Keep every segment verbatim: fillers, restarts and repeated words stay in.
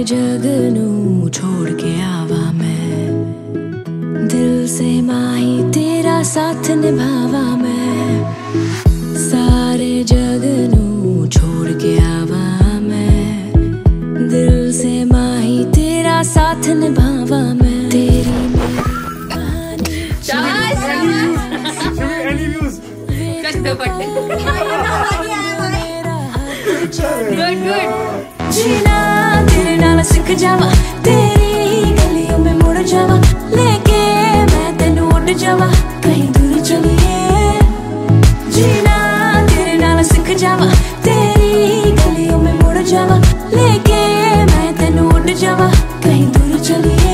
जग नू छोड़ के आवा मैं, दिल से माही तेरा साथ निभावा मैं। सारे जग नू छोड़ के आवा मैं, दिल से माही तेरा साथ निभावा मैं। तेरी जीना तेरे नाल सिख जावा, तेरी गलियों में मुड़ जावा, लेके मैं तेनू उड़ जावा कहीं दूर चलिए। जीना तेरे नाल सिख जावा, तेरी गलियों में मुड़ जावा, लेके मैं तेनू उड़ जावा कहीं दूर चलिए।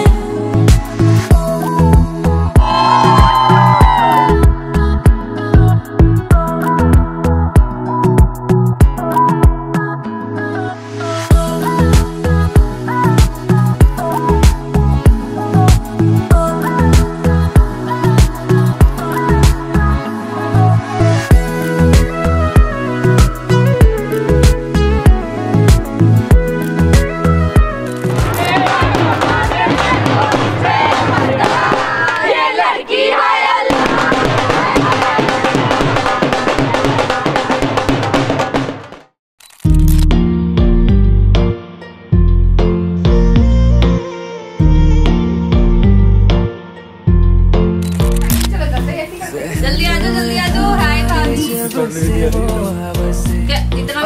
जल्दी आ जाओ, जल्दी आ जाओ। हाय भाभी। क्या इतना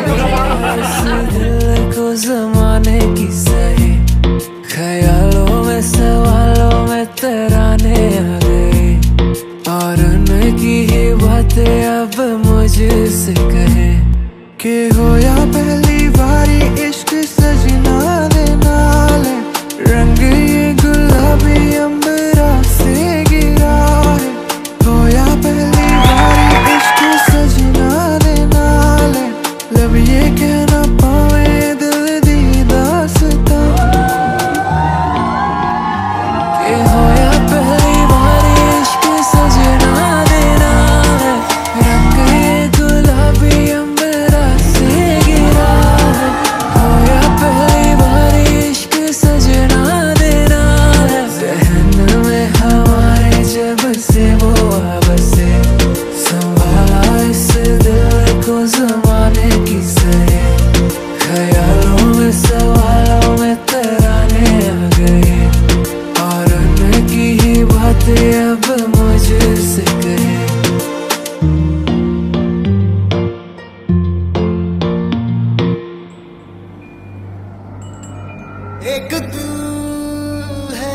को ज़माने की सही ख्यालों में सवालों में तराने आ गए, और उनकी ही बातें अब मुझसे कहे कि हो या पहली बारी इश्क सजना दे नाल, रंग ये गुलाबी अंबरा से गिरा है। हो या पहली बारी इश्क सजना दे नाल, लब ये कहना पावे दिल दी दास्तां कि हो या पहली बारी इश्क सजना दे नाल, रंग ये गुलाबी अंबरा से गिरा है। हो या पहली बारी इश्क सजना दे नाल, ज़हन में हमारे जब से वो बसे, संभाला इस दिल को ज़माने की सही ख्यालों में सवालों में तराने आ गए, और उनकी ही बातें अब मुझसे कहे। एक तू है,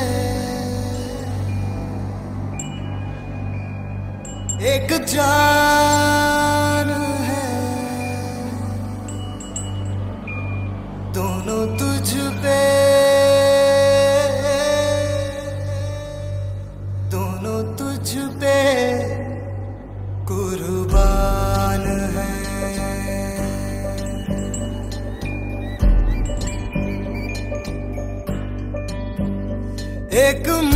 एक जान है, दोनों तुझ पे, दोनों तुझ पे कुर्बान है। एक